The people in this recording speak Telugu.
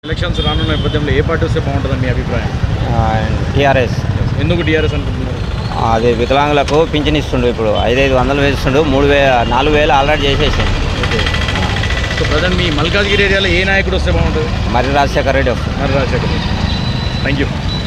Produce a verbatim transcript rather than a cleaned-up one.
ఎలక్షన్స్ రానున్న నేపథ్యంలో ఏ పార్టీ వస్తే బాగుంటుందని మీ అభిప్రాయం? టీఆర్ఎస్. ఎందుకు టీఆర్ఎస్ అనుకుంటున్నారు? అది వికలాంగులకు పింఛన్ ఇస్తుండు, ఇప్పుడు ఐదైదు వందలు వేస్తుండు, మూడు వే నాలుగు వేలు ఆల్రెడీ చేసేసిండు. ఓకే. సో ప్రజెంట్ మీ మల్కాజ్గిరి ఏరియాలో ఏ నాయకుడు వస్తే బాగుంటుంది? మరి రాజశేఖర రెడ్డి వస్తుంది. మరి రాజశేఖర్. Thank you.